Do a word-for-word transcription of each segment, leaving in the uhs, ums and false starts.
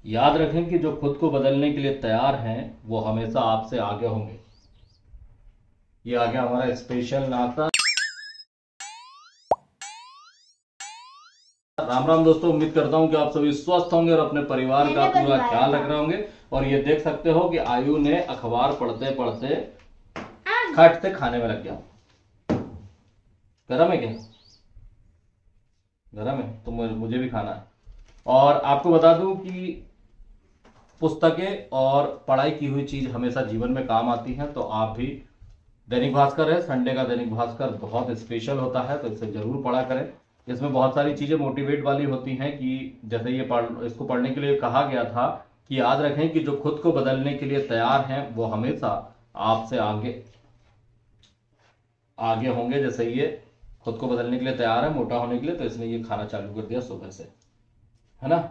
याद रखें कि जो खुद को बदलने के लिए तैयार हैं वो हमेशा आपसे आगे होंगे। ये आ गया हमारा स्पेशल नाश्ता। राम राम दोस्तों, उम्मीद करता हूं कि आप सभी स्वस्थ होंगे और अपने परिवार का पूरा ख्याल रख रहे होंगे। और ये देख सकते हो कि आयु ने अखबार पढ़ते पढ़ते खट से खाने में लग गया। गरम है क्या? गरम है तो मुझे भी खाना है। और आपको बता दूं कि पुस्तकें और पढ़ाई की हुई चीज हमेशा जीवन में काम आती है। तो आप भी, दैनिक भास्कर है, संडे का दैनिक भास्कर बहुत स्पेशल होता है, तो इसे जरूर पढ़ा करें। इसमें बहुत सारी चीजें मोटिवेट वाली होती हैं कि जैसे ये पढ़ इसको पढ़ने के लिए कहा गया था कि याद रखें कि जो खुद को बदलने के लिए तैयार हैं वो हमेशा आपसे आगे आगे होंगे। जैसे ये खुद को बदलने के लिए तैयार है, मोटा होने के लिए, तो इसने ये खाना चालू कर दिया सुबह से, है ना।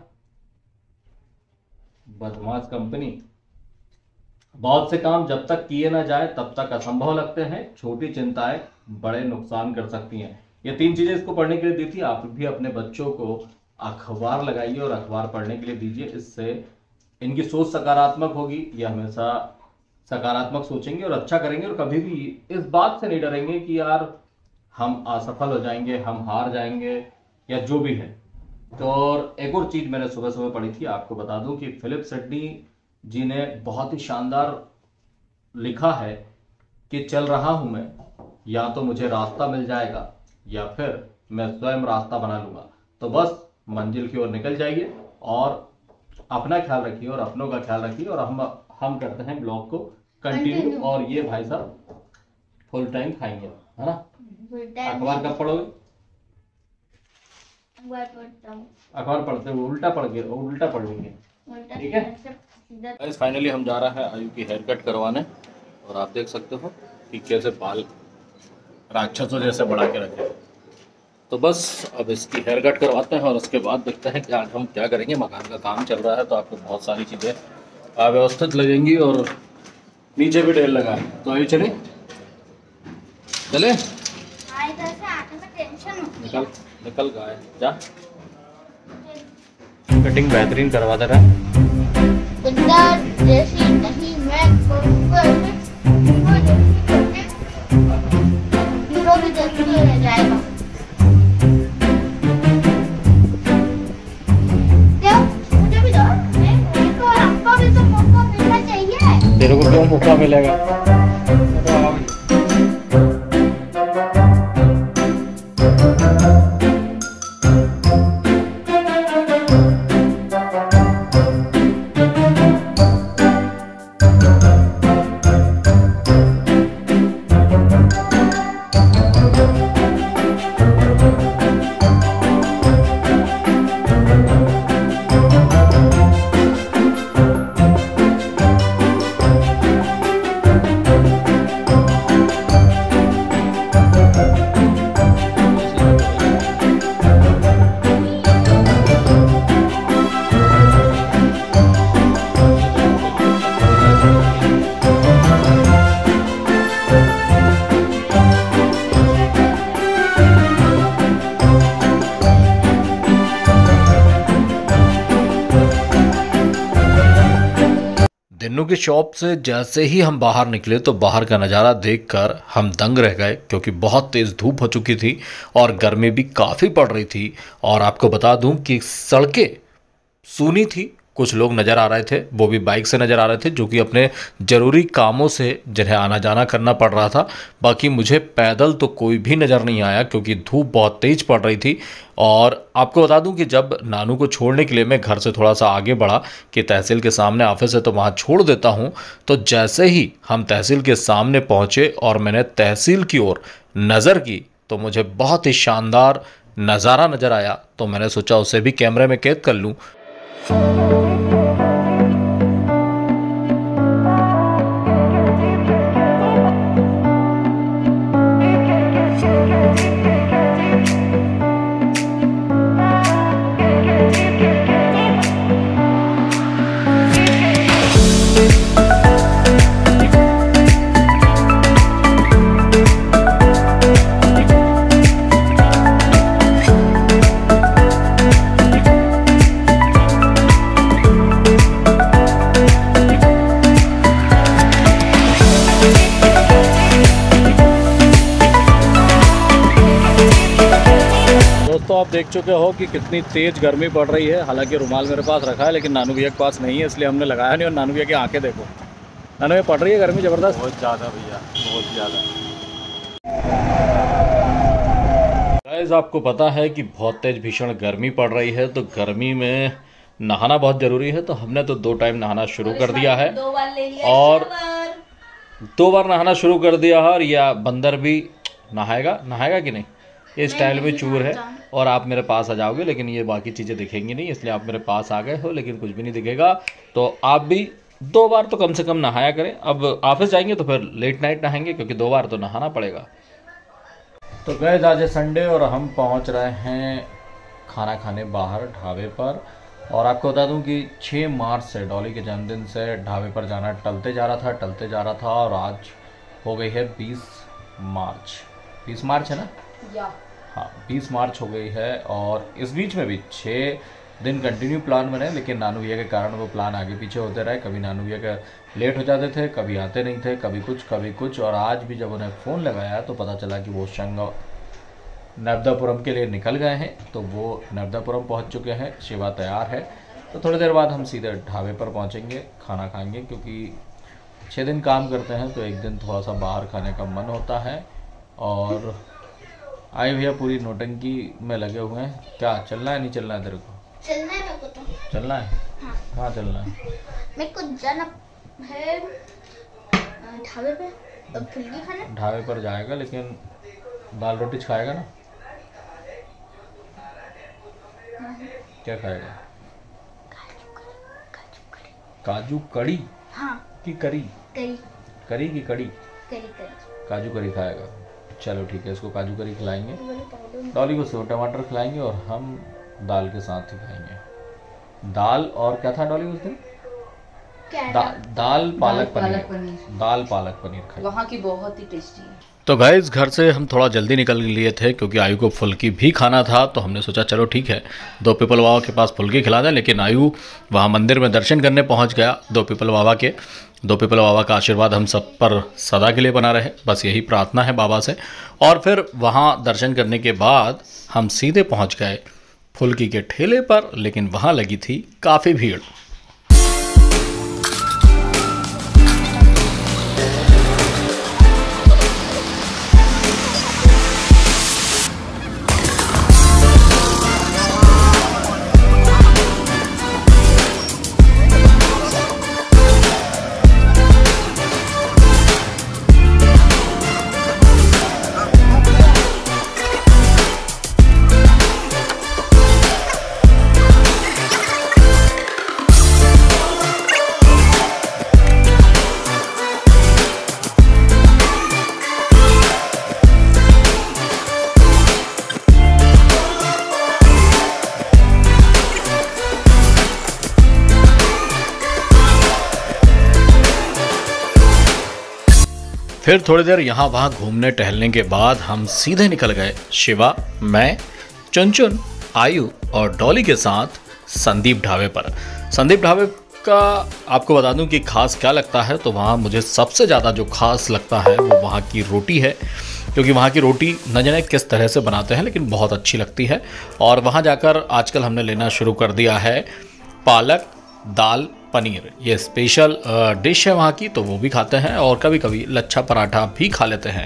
बदमाश कंपनी। बहुत से काम जब तक किए ना जाए तब तक असंभव लगते हैं। छोटी चिंताएं बड़े नुकसान कर सकती हैं। ये तीन चीजें इसको पढ़ने के लिए दी थी। आप भी अपने बच्चों को अखबार लगाइए और अखबार पढ़ने के लिए दीजिए। इससे इनकी सोच सकारात्मक होगी। ये हमेशा सकारात्मक सोचेंगे और अच्छा करेंगे और कभी भी इस बात से नहीं डरेंगे कि यार हम असफल हो जाएंगे, हम हार जाएंगे या जो भी है। तो और एक और चीज मैंने सुबह सुबह पढ़ी थी, आपको बता दूं कि फिलिप सिडनी जी ने बहुत ही शानदार लिखा है कि चल रहा हूं मैं, या तो मुझे रास्ता मिल जाएगा या फिर मैं स्वयं रास्ता बना लूंगा। तो बस मंजिल की ओर निकल जाइए और अपना ख्याल रखिए और अपनों का ख्याल रखिए। और हम हम करते हैं ब्लॉग को कंटिन्यू। और ये भाई साहब फुल टाइम खाएंगे, है ना। अखबार कब पढ़ोगे? अखबार पढ़ते हुए उल्टा पढ़ के उल्टा पढ़ लेंगे, ठीक है। फाइनली हम जा रहा है आयु की हेयर कट करवाने। और आप देख सकते हो कि कैसे बाल राक्षसों जैसे बढ़ा के रखे। तो बस अब इसकी हेयर कट करवाते हैं और उसके बाद देखते हैं कि आज हम क्या करेंगे। मकान का काम चल रहा है तो आपको बहुत सारी चीज़ें अव्यवस्थित लगेंगी और नीचे भी ढेर लगा है। तो आइए चले चले निकल निकल गाय जा। कटिंग बेहतरीन करवा दे रहा है। जैसी नहीं मैं भी जल्दी रह जाएगा। मुझे भी दो, आपको भी तो मौका मिलना चाहिए। तेरे को क्यों मौका मिलेगा? दिन्नू की शॉप से जैसे ही हम बाहर निकले तो बाहर का नज़ारा देखकर हम दंग रह गए, क्योंकि बहुत तेज़ धूप हो चुकी थी और गर्मी भी काफ़ी पड़ रही थी। और आपको बता दूं कि सड़कें सूनी थी। कुछ लोग नज़र आ रहे थे, वो भी बाइक से नज़र आ रहे थे, जो कि अपने ज़रूरी कामों से जिन्हें आना जाना करना पड़ रहा था। बाकी मुझे पैदल तो कोई भी नज़र नहीं आया, क्योंकि धूप बहुत तेज़ पड़ रही थी। और आपको बता दूं कि जब नानू को छोड़ने के लिए मैं घर से थोड़ा सा आगे बढ़ा कि तहसील के सामने ऑफिस है तो वहाँ छोड़ देता हूँ, तो जैसे ही हम तहसील के सामने पहुँचे और मैंने तहसील की ओर नज़र की तो मुझे बहुत ही शानदार नज़ारा नज़र आया। तो मैंने सोचा उसे भी कैमरे में कैद कर लूँ। दोस्तों आप देख चुके हो कि कितनी तेज़ गर्मी पड़ रही है। हालांकि रुमाल मेरे पास रखा है लेकिन नानू भैया के पास नहीं है, इसलिए हमने लगाया नहीं। और नानू भैया की आंखें देखो, नानू भैया पड़ रही है गर्मी ज़बरदस्त, बहुत ज़्यादा भैया, बहुत ज़्यादा। गाइस आपको पता है कि बहुत तेज़ भीषण गर्मी पड़ रही है, तो गर्मी में नहाना बहुत ज़रूरी है। तो हमने तो दो टाइम नहाना शुरू कर दिया है दो बार ले लिया और दो बार नहाना शुरू कर दिया है। और या बंदर भी नहाएगा नहाएगा कि नहीं, ये स्टाइल में चूर है। और आप मेरे पास आ जाओगे लेकिन ये बाकी चीज़ें दिखेंगी नहीं, इसलिए आप मेरे पास आ गए हो लेकिन कुछ भी नहीं दिखेगा। तो आप भी दो बार तो कम से कम नहाया करें। अब ऑफिस जाएंगे तो फिर लेट नाइट नहाएंगे, क्योंकि दो बार तो नहाना पड़ेगा। तो गए आज है संडे और हम पहुंच रहे हैं खाना खाने बाहर ढाबे पर। और आपको बता दूं कि छह मार्च से डॉली के जन्मदिन से ढाबे पर जाना टलते जा रहा था टलते जा रहा था और आज हो गई है बीस मार्च। बीस मार्च है ना? या हाँ, बीस मार्च हो गई है। और इस बीच में भी छः दिन कंटिन्यू प्लान बने, लेकिन नानू भैया के कारण वो प्लान आगे पीछे होते रहे। कभी नानू भैया के लेट हो जाते थे, कभी आते नहीं थे, कभी कुछ कभी कुछ। और आज भी जब उन्हें फ़ोन लगाया तो पता चला कि वो शंग नर्मदापुरम के लिए निकल गए हैं। तो वो नर्मदापुरम पहुंच चुके हैं, शिवा तैयार है। तो थोड़ी देर बाद हम सीधे ढाबे पर पहुंचेंगे, खाना खाएंगे, क्योंकि छः दिन काम करते हैं तो एक दिन थोड़ा सा बाहर खाने का मन होता है। और आए भैया पूरी नोटंकी में लगे हुए हैं। क्या चलना है नहीं चलना है तेरे को? चलना है मेरे को तो। चलना है? हाँ। कहाँ चलना है? मेरे को जाना है ढाबे पे, तो फुल्की खाने। ढाबे पर जाएगा लेकिन दाल रोटी खाएगा ना? क्या खाएगा? काजू कड़ी हाँ, की करी? करी करी की कड़ी? करी करी। काजू करी खाएगा। चलो ठीक है, इसको काजू करी खिलाएंगे, डॉली को सेव टमाटर खिलाएंगे और हम दाल के साथ ही खाएंगे। दाल और क्या था डॉली उस दिन? क्या दा, दाल पालक दाल पनीर, पालक पनीर। दाल पालक पनीर खाई। वहाँ की बहुत ही टेस्टी है। तो गाइस घर से हम थोड़ा जल्दी निकल लिए थे क्योंकि आयु को फुल्की भी खाना था। तो हमने सोचा चलो ठीक है दो पीपल बाबा के पास फुल्की खिला दें। लेकिन आयु वहाँ मंदिर में दर्शन करने पहुँच गया दो पीपल बाबा के। दो पीपल बाबा का आशीर्वाद हम सब पर सदा के लिए बना रहे, बस यही प्रार्थना है बाबा से। और फिर वहाँ दर्शन करने के बाद हम सीधे पहुँच गए फुल्की के ठेले पर, लेकिन वहाँ लगी थी काफ़ी भीड़। फिर थोड़ी देर यहाँ वहाँ घूमने टहलने के बाद हम सीधे निकल गए शिवा, मैं, चुनचुन, आयु और डॉली के साथ संदीप ढाबे पर। संदीप ढाबे का आपको बता दूं कि खास क्या लगता है, तो वहाँ मुझे सबसे ज़्यादा जो खास लगता है वो वहाँ की रोटी है, क्योंकि वहाँ की रोटी न जाने किस तरह से बनाते हैं लेकिन बहुत अच्छी लगती है। और वहाँ जाकर आजकल हमने लेना शुरू कर दिया है पालक दाल पनीर, ये स्पेशल डिश है वहाँ की, तो वो भी खाते हैं। और कभी कभी लच्छा पराठा भी खा लेते हैं।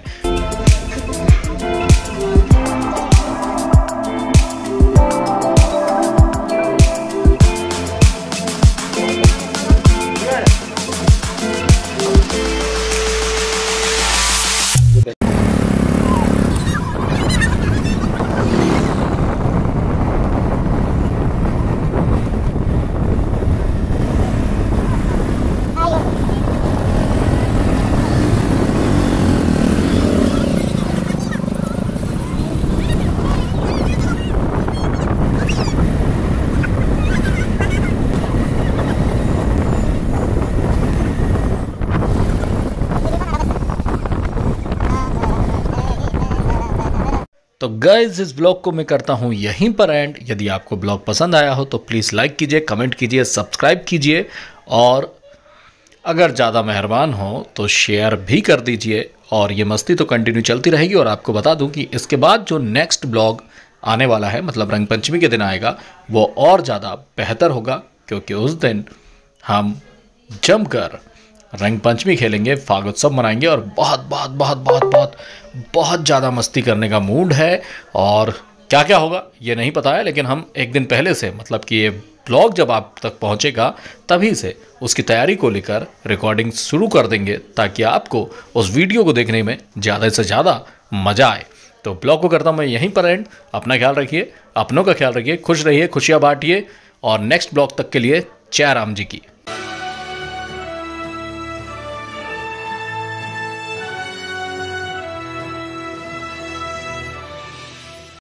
तो गाइज इस ब्लॉग को मैं करता हूँ यहीं पर एंड। यदि आपको ब्लॉग पसंद आया हो तो प्लीज़ लाइक कीजिए, कमेंट कीजिए, सब्सक्राइब कीजिए और अगर ज़्यादा मेहरबान हो तो शेयर भी कर दीजिए। और ये मस्ती तो कंटिन्यू चलती रहेगी। और आपको बता दूं कि इसके बाद जो नेक्स्ट ब्लॉग आने वाला है, मतलब रंग पंचमी के दिन आएगा, वो और ज़्यादा बेहतर होगा, क्योंकि उस दिन हम जमकर रंग पंचमी खेलेंगे, फागोत्सव मनाएंगे और बहुत बहुत बहुत बहुत बहुत बहुत ज़्यादा मस्ती करने का मूड है। और क्या क्या होगा ये नहीं पता है, लेकिन हम एक दिन पहले से, मतलब कि ये ब्लॉग जब आप तक पहुंचेगा तभी से उसकी तैयारी को लेकर रिकॉर्डिंग शुरू कर देंगे, ताकि आपको उस वीडियो को देखने में ज़्यादा से ज़्यादा मज़ा आए। तो ब्लॉग को करता हूँ मैं यहीं पर एंड। अपना ख्याल रखिए, अपनों का ख्याल रखिए, खुश रहिए, खुशियाँ बांटिए, और नेक्स्ट ब्लॉग तक के लिए जय राम जी की।